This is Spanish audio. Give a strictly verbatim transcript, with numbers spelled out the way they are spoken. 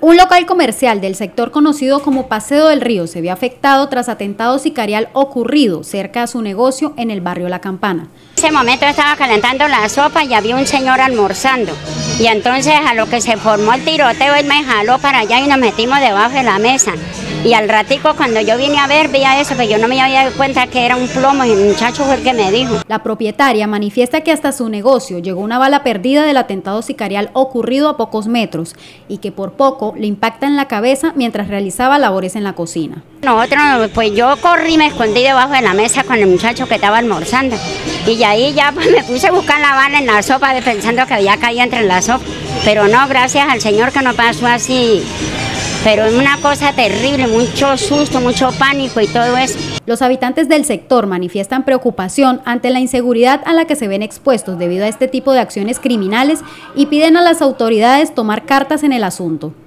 Un local comercial del sector conocido como Paseo del Río se vio afectado tras atentado sicarial ocurrido cerca a su negocio en el barrio La Campana. En ese momento estaba calentando la sopa y había un señor almorzando. Y entonces a lo que se formó el tiroteo, él me jaló para allá y nos metimos debajo de la mesa. Y al ratico cuando yo vine a ver, veía eso, pero yo no me había dado cuenta que era un plomo y el muchacho fue el que me dijo. La propietaria manifiesta que hasta su negocio llegó una bala perdida del atentado sicarial ocurrido a pocos metros y que por poco le impacta en la cabeza mientras realizaba labores en la cocina. Nosotros, pues yo corrí y me escondí debajo de la mesa con el muchacho que estaba almorzando. Y ahí ya pues, me puse a buscar la bala en la sopa pensando que había caído entre la sopa. Pero no, gracias al Señor que no pasó así. Pero es una cosa terrible, mucho susto, mucho pánico y todo eso. Los habitantes del sector manifiestan preocupación ante la inseguridad a la que se ven expuestos debido a este tipo de acciones criminales y piden a las autoridades tomar cartas en el asunto.